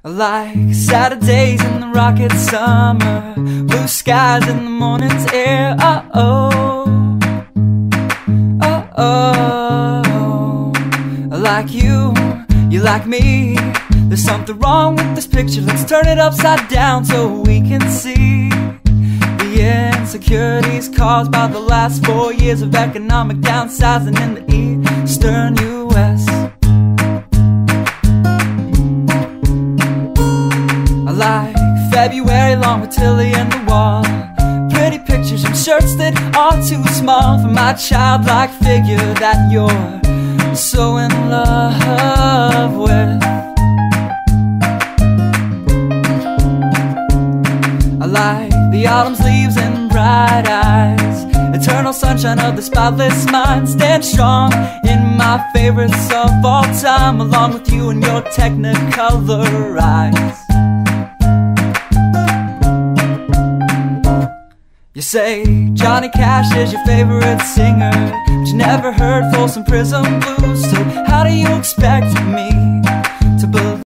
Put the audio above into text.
Like Saturdays in the rocket summer, blue skies in the morning's air. Oh, oh, oh, oh. Like you like me. There's something wrong with this picture. Let's turn it upside down so we can see the insecurities caused by the last 4 years of economic downsizing in the eastern U.S. Like February long with Tilly and the wall, pretty pictures and shirts that are too small for my childlike figure that you're so in love with. I like the autumn's leaves and bright eyes, eternal sunshine of the spotless mind. Stand strong in my favorites of all time, along with you and your technicolor eyes. You say Johnny Cash is your favorite singer, but you never heard Folsom Prison Blues. So how do you expect me